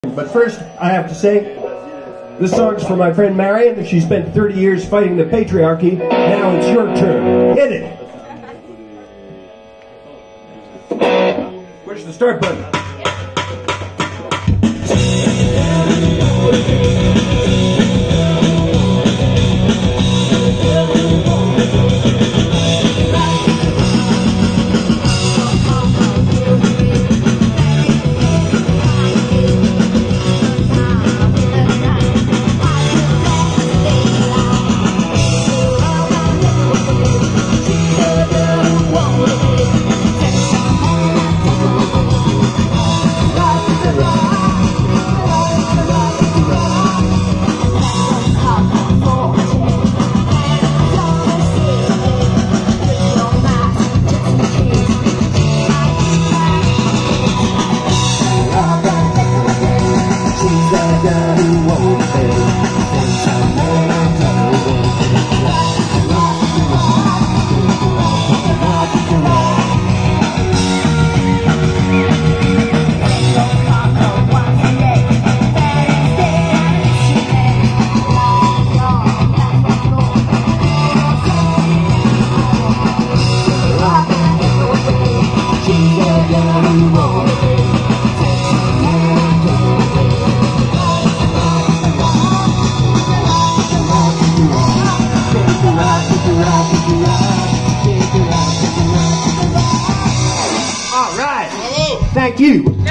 But first, I have to say, this song's for my friend Marion. She spent 30 years fighting the patriarchy. Now it's your turn. Hit it! Push the start button. All right. Thank you.